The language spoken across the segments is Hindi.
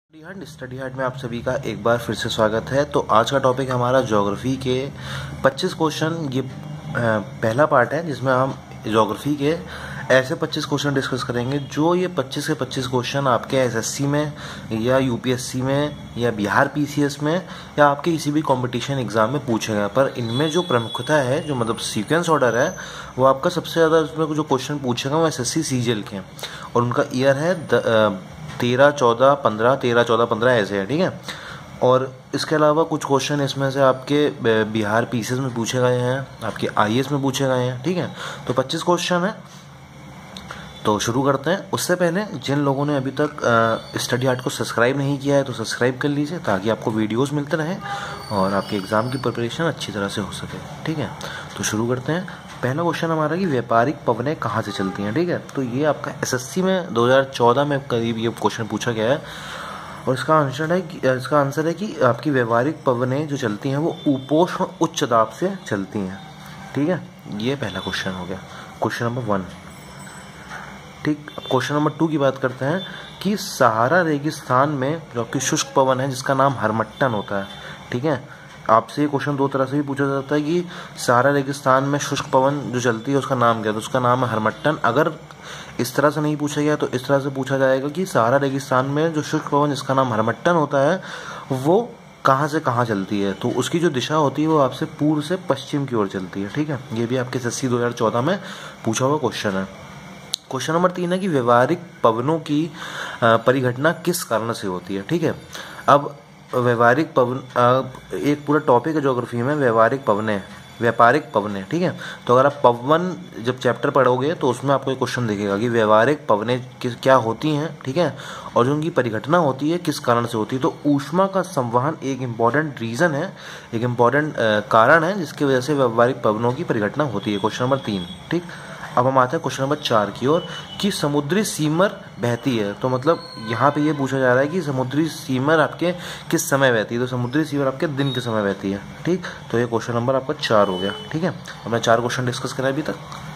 स्टडी हार्ट में आप सभी का एक बार फिर से स्वागत है। तो आज का टॉपिक हमारा ज्योग्राफी के 25 क्वेश्चन, ये पहला पार्ट है जिसमें हम ज्योग्राफी के ऐसे 25 क्वेश्चन डिस्कस करेंगे जो ये 25 के 25 क्वेश्चन आपके एसएससी में या यूपीएससी में या बिहार पीसीएस में या आपके किसी भी कंपटीशन एग्जाम में पूछे गए। पर इनमें जो प्रमुखता है, जो मतलब सीक्वेंस ऑर्डर है, वो आपका सबसे ज़्यादा उसमें जो क्वेश्चन पूछेगा वो एसएससी सीजीएल के, और उनका ईयर है 13, 14, 15 ऐसे है, ठीक है। और इसके अलावा कुछ क्वेश्चन इसमें से आपके बिहार पीसीएस में पूछे गए हैं, आपके आईएएस में पूछे गए हैं, ठीक है। तो 25 क्वेश्चन है, तो शुरू करते हैं। उससे पहले जिन लोगों ने अभी तक स्टडी हार्ट को सब्सक्राइब नहीं किया है तो सब्सक्राइब कर लीजिए, ताकि आपको वीडियोस मिलते रहे और आपके एग्ज़ाम की प्रिपरेशन अच्छी तरह से हो सके, ठीक है। तो शुरू करते हैं। पहला क्वेश्चन हमारा कि व्यापारिक पवनें कहाँ से चलती हैं, ठीक है। तो ये आपका एसएससी में 2014 में करीब ये क्वेश्चन पूछा गया है, और इसका आंसर है कि आपकी व्यावहारिक पवनें जो चलती हैं वो उपोष्ण उच्च दाब से चलती हैं, ठीक है। ये पहला क्वेश्चन हो गया, क्वेश्चन नंबर 1, ठीक। अब क्वेश्चन नंबर 2 की बात करते हैं कि सहारा रेगिस्तान में जो आपकी शुष्क पवन है जिसका नाम हरमट्टन होता है, ठीक है। आपसे ये क्वेश्चन दो तरह से भी पूछा जाता है कि सहारा रेगिस्तान में शुष्क पवन जो चलती है उसका नाम क्या है, तो उसका नाम है हरमट्टन। अगर इस तरह से नहीं पूछा गया तो इस तरह से पूछा जाएगा कि सहारा रेगिस्तान में जो शुष्क पवन जिसका नाम हरमट्टन होता है वो कहाँ से कहाँ चलती है, तो उसकी जो दिशा होती है वो आपसे पूर्व से पश्चिम की ओर चलती है, ठीक है। ये भी आपके एसएससी 2014 में पूछा हुआ क्वेश्चन है। क्वेश्चन नंबर 3 है कि व्यावहारिक पवनों की परिघटना किस कारण से होती है, ठीक है। अब व्यावहारिक पवन एक पूरा टॉपिक है ज्योग्राफी में, व्यावहारिक पवनें, ठीक है। तो अगर आप पवन जब चैप्टर पढ़ोगे तो उसमें आपको एक क्वेश्चन दिखेगा कि व्यावहारिक पवनें क्या होती हैं, ठीक है, और जो उनकी परिघटना होती है किस कारण से होती है। तो ऊष्मा का संवहन एक इम्पॉर्टेंट रीज़न है, एक इम्पॉर्टेंट कारण है जिसकी वजह से व्यावहारिक पवनों की परिघटना होती है। क्वेश्चन नंबर 3, ठीक। अब हम आते हैं क्वेश्चन नंबर 4 की ओर कि समुद्री सीमर बहती है, तो मतलब यहाँ पे ये पूछा जा रहा है कि समुद्री सीमर आपके किस समय बहती है, तो समुद्री सीमर आपके दिन के समय बहती है, ठीक। तो ये क्वेश्चन नंबर आपका 4 हो गया, ठीक है। हमने 4 क्वेश्चन डिस्कस करा अभी तक,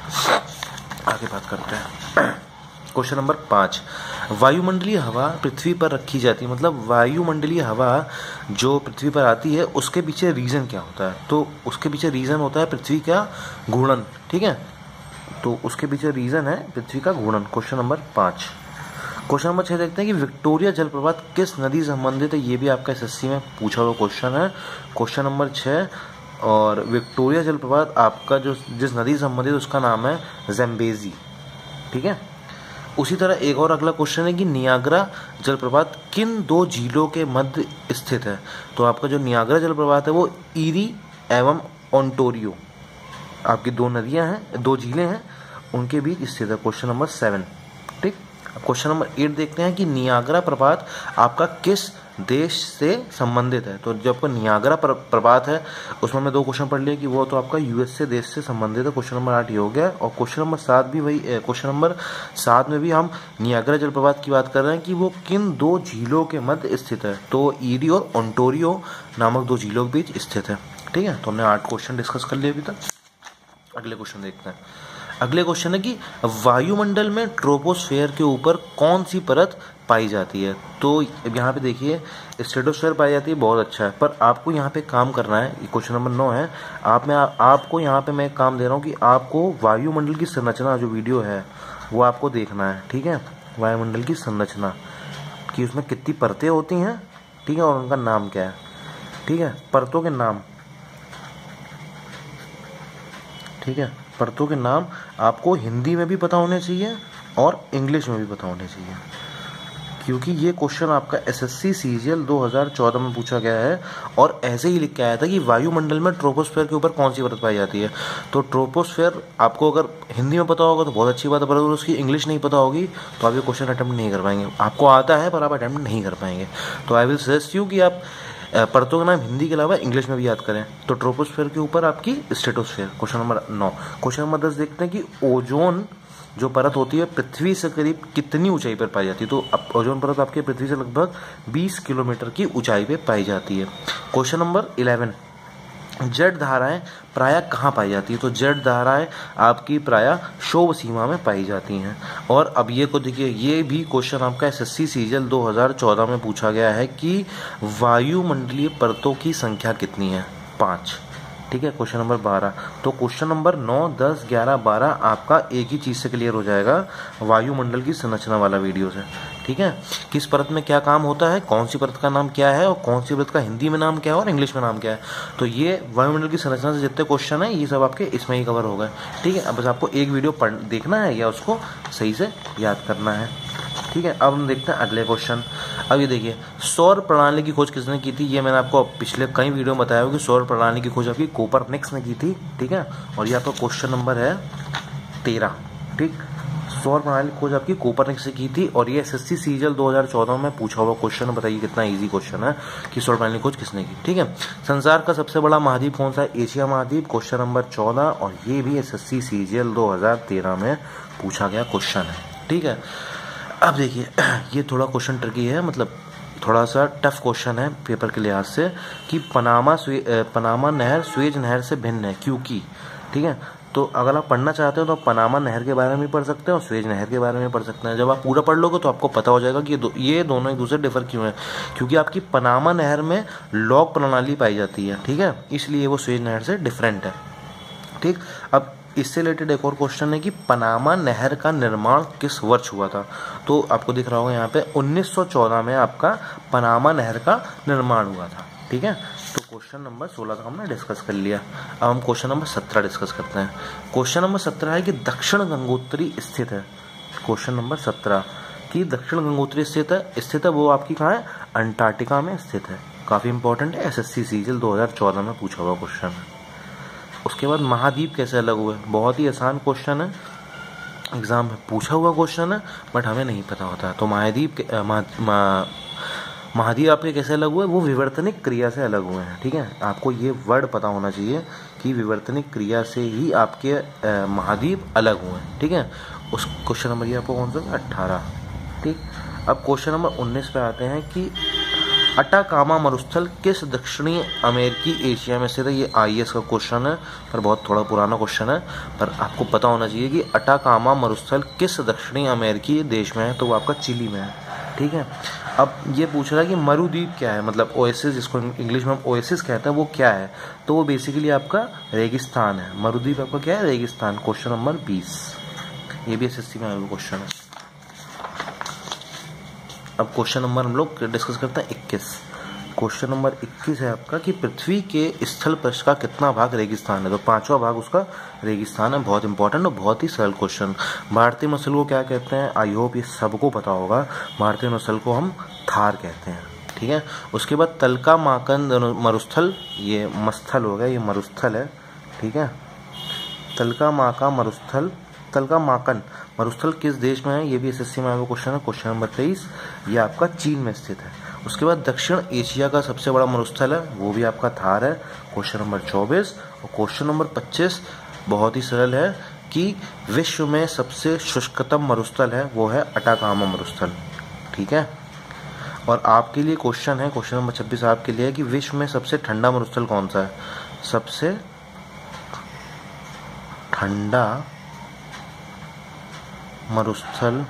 आगे बात करते हैं। क्वेश्चन नंबर 5, वायुमंडलीय हवा पृथ्वी पर रखी जाती है, मतलब वायुमंडलीय हवा जो पृथ्वी पर आती है उसके पीछे रीज़न क्या होता है, तो उसके पीछे रीज़न होता है पृथ्वी का घूर्णन, ठीक है। तो उसके पीछे रीज़न है पृथ्वी का घूर्णन। Question number 5। क्वेश्चन नंबर 6 देखते हैं कि विक्टोरिया जलप्रपात किस नदी से संबंधित है, ये भी आपका एसएससी में पूछा हुआ क्वेश्चन है, क्वेश्चन नंबर 6। और विक्टोरिया जलप्रपात आपका जो जिस नदी से संबंधित उसका नाम है ज़ैम्बेज़ी, ठीक है। उसी तरह एक और अगला क्वेश्चन है कि नियाग्रा जलप्रपात किन 2 झीलों के मध्य स्थित है, तो आपका जो नियाग्रा जलप्रपात है वो ईरी एवं ओंटारियो, आपकी 2 नदियां हैं, 2 झीलें हैं, उनके बीच स्थित है। क्वेश्चन नंबर 7, ठीक। अब क्वेश्चन नंबर 8 देखते हैं कि नियाग्रा प्रपात आपका किस देश से संबंधित है, तो जो आपका नियाग्रा प्रपात है उसमें हमने 2 क्वेश्चन पढ़ लिए कि वो तो आपका यूएसए देश से संबंधित है। क्वेश्चन नंबर 8 ये हो गया। और क्वेश्चन नंबर 7 भी वही, क्वेश्चन नंबर 7 में भी हम नियाग्रा जलप्रपात की बात कर रहे हैं कि वो किन 2 झीलों के मध्य स्थित है, तो ईरी और ओंटारियो नामक 2 झीलों के बीच स्थित है, ठीक है। तो हमने 8 क्वेश्चन डिस्कस कर लिए अभी तक। अगले क्वेश्चन देखते हैं। अगले क्वेश्चन है कि वायुमंडल में ट्रोपोस्फेयर के ऊपर कौन सी परत पाई जाती है, तो यहाँ पे देखिए स्ट्रेटोस्फेयर पाई जाती है, बहुत अच्छा है, पर आपको यहाँ पे काम करना है। क्वेश्चन नंबर 9 है, आपको यहाँ पे मैं काम दे रहा हूँ कि आपको वायुमंडल की संरचना जो वीडियो है वो आपको देखना है, ठीक है। वायुमंडल की संरचना कि उसमें कितनी परतें होती हैं, ठीक है, और उनका नाम क्या है, ठीक है, परतों के नाम, ठीक है। परतों के नाम आपको हिंदी में भी पता होने चाहिए और इंग्लिश में भी पता होने चाहिए, क्योंकि ये क्वेश्चन आपका एसएससी सीजीएल 2014 में पूछा गया है, और ऐसे ही लिख के आया था कि वायुमंडल में ट्रोपोस्फेयर के ऊपर कौन सी परत पाई जाती है। तो ट्रोपोस्फेयर आपको अगर हिंदी में पता होगा तो बहुत अच्छी बात है, पर अगर उसकी इंग्लिश नहीं पता होगी तो आप ये क्वेश्चन अटैम्प्ट नहीं कर पाएंगे। आपको आता है पर आप अटैम्प्ट नहीं कर पाएंगे। तो आई विल सजेस्ट यू कि आप परतों का नाम हिंदी के अलावा इंग्लिश में भी याद करें। तो ट्रोपोस्फेयर के ऊपर आपकी stratosphere. Question number 9। Question number 10 देखते हैं कि ओजोन जो परत होती है पृथ्वी से करीब कितनी ऊंचाई पर पाई जाती है, तो ओजोन परत आपके पृथ्वी से लगभग 20 किलोमीटर की ऊंचाई पर पाई जाती है। क्वेश्चन नंबर 11 जड़ धाराएं प्रायः कहाँ पाई जाती है? तो जड़ धाराएं आपकी प्रायः क्षोभ सीमा में पाई जाती हैं। और अब ये को देखिए, ये भी क्वेश्चन आपका एसएससी सीजल 2014 में पूछा गया है कि वायुमंडलीय परतों की संख्या कितनी है? 5। ठीक है, क्वेश्चन नंबर 12। तो क्वेश्चन नंबर 9, 10, 11, 12 आपका एक ही चीज़ से क्लियर हो जाएगा, वायुमंडल की संरचना वाला वीडियो से। ठीक है, किस परत में क्या काम होता है, कौन सी परत का नाम क्या है, और कौन सी परत का हिंदी में नाम क्या है और इंग्लिश में नाम क्या है। तो ये वायुमंडल की संरचना से जितने क्वेश्चन है ये सब आपके इसमें ही कवर हो गए। ठीक है, अब बस आपको एक वीडियो देखना है या उसको सही से याद करना है। ठीक है, अब हम देखते हैं अगले क्वेश्चन। अब ये देखिए, सौर प्रणाली की खोज किसने की थी? ये मैंने आपको पिछले कई वीडियो में बताया कि सौर प्रणाली की खोज आपकी कोपरनिकस ने की थी। ठीक है, और ये आपका क्वेश्चन नंबर है 13। ठीक, सौर प्रणाली की खोज आपकी कोपरनिकस ने की थी और ये एसएससी सीजल 2014 में पूछा हुआ क्वेश्चन है। बताइए कितना इजी क्वेश्चन है कि सौर प्रणाली की खोज किसने की। ठीक है, संसार का सबसे बड़ा महाद्वीप कौन सा है? एशिया महाद्वीप, क्वेश्चन नंबर 14, और ये भी एसएससी सीजल 2013 में पूछा गया क्वेश्चन है। ठीक है, अब देखिए, ये थोड़ा क्वेश्चन ट्रिकी है, मतलब थोड़ा सा टफ क्वेश्चन है पेपर के लिहाज से कि पनामा नहर स्वेज नहर से भिन्न है क्योंकि। ठीक है, तो अगर आप पढ़ना चाहते हो तो पनामा नहर के बारे में पढ़ सकते हैं और स्वेज नहर के बारे में पढ़ सकते हैं। जब आप पूरा पढ़ लोगे तो आपको पता हो जाएगा कि ये दोनों एक दूसरे डिफर क्यों है, क्योंकि आपकी पनामा नहर में लॉग प्रणाली पाई जाती है। ठीक है, इसलिए वो स्वेज नहर से डिफरेंट है। ठीक, अब इससे रिलेटेड एक और क्वेश्चन है कि पनामा नहर का निर्माण किस वर्ष हुआ था? तो आपको दिख रहा होगा यहाँ पे 1914 में आपका पनामा नहर का निर्माण हुआ था। ठीक है, तो क्वेश्चन नंबर 16 का हमने डिस्कस कर लिया। अब हम क्वेश्चन नंबर 17 डिस्कस करते हैं। क्वेश्चन नंबर 17 है कि दक्षिण गंगोत्री स्थित है। क्वेश्चन नंबर 17 कि दक्षिण गंगोत्री स्थित है वो आपकी कहाँ है? अंटार्कटिका में स्थित है। काफी इंपॉर्टेंट है, एसएससी सीजल 2014 में पूछा हुआ क्वेश्चन है। उसके बाद महाद्वीप कैसे अलग हुए? बहुत ही आसान क्वेश्चन है, एग्जाम में पूछा हुआ क्वेश्चन है, बट हमें नहीं पता होता है। तो महाद्वीप आपके कैसे अलग हुए? वो विवर्तनिक क्रिया से अलग हुए हैं। ठीक है, आपको ये वर्ड पता होना चाहिए कि विवर्तनिक क्रिया से ही आपके महाद्वीप अलग हुए हैं। ठीक है, उस क्वेश्चन नंबर ये आपको कौन सा? 18। ठीक, अब क्वेश्चन नंबर 19 पे आते हैं कि अटाकामा मरुस्थल किस दक्षिणी अमेरिकी एशिया में स्थित है? ये आईएएस का क्वेश्चन है, पर बहुत थोड़ा पुराना क्वेश्चन है, पर आपको पता होना चाहिए कि अटाकामा मरुस्थल किस दक्षिणी अमेरिकी देश में है? तो वो आपका चिली में है। ठीक है, अब ये पूछ रहा है कि मरुद्वीप क्या है, मतलब ओएसिस, जिसको इंग्लिश में हम ओएसिस कहते हैं, वो क्या है? तो वो बेसिकली आपका रेगिस्तान है। मरुद्वीप आपका क्या है? रेगिस्तान। क्वेश्चन नंबर 20, ये भी एसएससी में आया क्वेश्चन है। अब क्वेश्चन नंबर हम लोग डिस्कस करते हैं 21। क्वेश्चन नंबर 21 है आपका कि पृथ्वी के स्थल पृष्ठ का कितना भाग रेगिस्तान है? तो 5वां भाग उसका रेगिस्तान है। बहुत इंपॉर्टेंट और बहुत ही सरल क्वेश्चन। भारतीय मसल को क्या कहते हैं? आई होप ये सबको पता होगा। भारतीय मसल को हम थार कहते हैं। ठीक है, उसके बाद तलका माकन मरुस्थल, ये मस्थल हो गया, ये मरुस्थल है। ठीक है, तलका माकन मरुस्थल किस देश में है? ये भी एसएससी में आया क्वेश्चन है। क्वेश्चन नंबर 23, ये आपका चीन में स्थित है। उसके बाद दक्षिण एशिया का सबसे बड़ा मरुस्थल है, वो भी आपका थार है। क्वेश्चन नंबर 24 और क्वेश्चन नंबर 25 बहुत ही सरल है कि विश्व में सबसे शुष्कतम मरुस्थल है, वो है अटाकामा मरुस्थल। ठीक है, और आपके लिए क्वेश्चन है, क्वेश्चन नंबर 26 आपके लिए है कि विश्व में सबसे ठंडा मरुस्थल कौन सा है? सबसे ठंडा मरुस्थल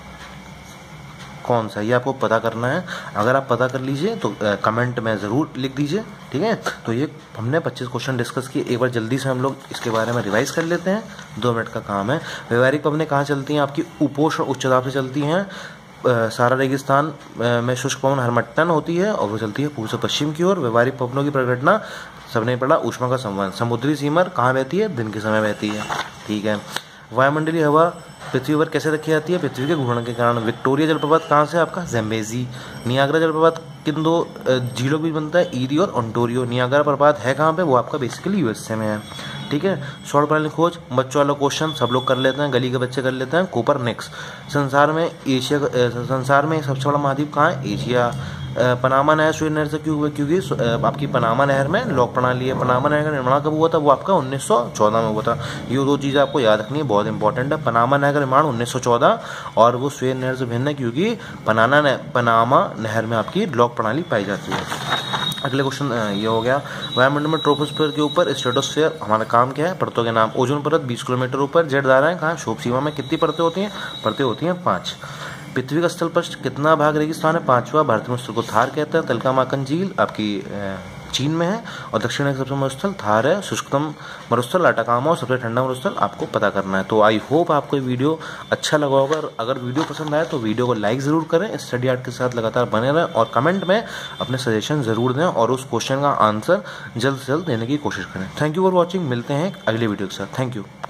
कौन सा? ये आपको पता करना है। अगर आप पता कर लीजिए तो कमेंट में ज़रूर लिख दीजिए। ठीक है, तो ये हमने 25 क्वेश्चन डिस्कस किए। एक बार जल्दी से हम लोग इसके बारे में रिवाइज कर लेते हैं, 2 मिनट का काम है। व्यवहारिक पवनें कहाँ चलती हैं? आपकी उपोष्ण उच्च दाब से चलती हैं। सारा रेगिस्तान में शुष्क पवन हरमट्टन होती है और वो चलती है पूर्व से पश्चिम की ओर। व्यवहारिक पवनों की प्रघटना सबने पढ़ा, ऊष्मा का संवहन। समुद्री सीमर कहाँ बहती है? दिन के समय बहती है। ठीक है, वायुमंडलीय हवा पृथ्वी पर कैसे रखी जाती है? पृथ्वी के घूर्णन के कारण। विक्टोरिया जलप्रपात कहाँ से? आपका ज़ैम्बेज़ी। नियाग्रा जलप्रपात किन 2 झीलों भी बनता है? ईरी और ओंटारियो। नियाग्रा प्रपात है कहाँ पे? वो आपका बेसिकली यूएसए में है। ठीक है, सौर प्रणाली खोज बच्चों वाला क्वेश्चन सब लोग कर लेते हैं, गली के बच्चे कर लेते हैं। कोपरनिकस। संसार में सबसे बड़ा महाद्वीप कहाँ है? एशिया। पनामा नहर स्वेज नहर से क्यों हुआ? क्योंकि आपकी पनामा नहर में लॉक प्रणाली है। पनामा नहर का निर्माण कब हुआ था? वो आपका 1914 में हुआ था। ये 2 चीज़ें आपको याद रखनी है, बहुत इंपॉर्टेंट है। पनामा नहर का निर्माण 1914 और वो स्वेज नहर से भिन्न है क्योंकि पनामा नहर में आपकी लॉक प्रणाली पाई जाती है। अगले क्वेश्चन ये हो गया, वायुमंडल में ट्रोपोस्फीयर के ऊपर स्ट्रेटोस्फीयर हमारा काम क्या है? परतों के नाम, ओजोन परत 20 किलोमीटर ऊपर, जेड धाराएं कहाँ? शोभ सीमा में। कितनी परतें होती हैं? परतें होती हैं 5। पृथ्वी का स्थल पृष्ठ कितना भाग रेगिस्तान है? 5वां। भारतीय मरुस्थल को थार कहते हैं। तिलकामाकन झील आपकी चीन में है। और दक्षिण का सबसे मरुस्थल थार है। शुष्कतम मरुस्थल अटाकामा और सबसे ठंडा मरुस्थल आपको पता करना है। तो आई होप आपको ये वीडियो अच्छा लगा होगा। अगर वीडियो पसंद आए तो वीडियो को लाइक ज़रूर करें, स्टडी आर्ट के साथ लगातार बने रहें और कमेंट में अपने सजेशन ज़रूर दें और उस क्वेश्चन का आंसर जल्द से जल्द देने की कोशिश करें। Thank you for watching. मिलते हैं अगले वीडियो के साथ। Thank you.